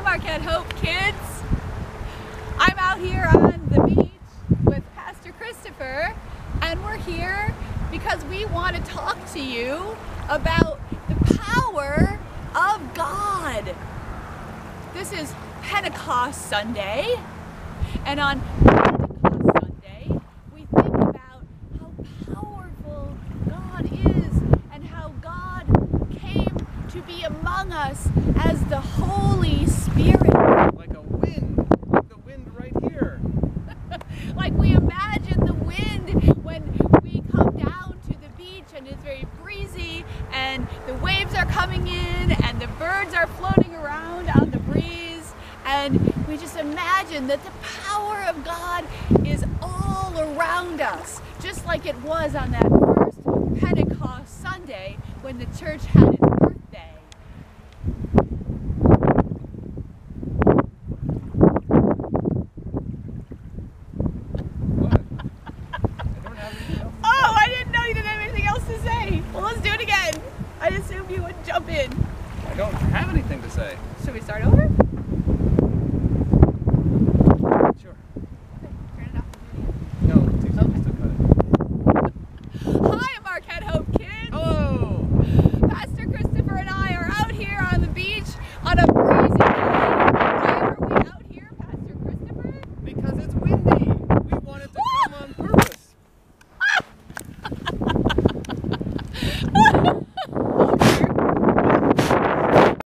Marquette Hope kids. I'm out here on the beach with Pastor Christopher, and we're here because we want to talk to you about the power of God. This is Pentecost Sunday, and on Pentecost Sunday we think about how powerful God is and how God came to be among us as the Holy Spirit. Like a wind, like the wind right here. Like we imagine the wind when we come down to the beach and it's very breezy and the waves are coming in and the birds are floating around on the breeze, and we just imagine that the power of God is all around us, just like it was on that first Pentecost Sunday when the church had its birthday. Oh, I didn't know you didn't have anything else to say. Well, let's do it again. I assumed you would jump in. I don't have anything to say. Should we start over?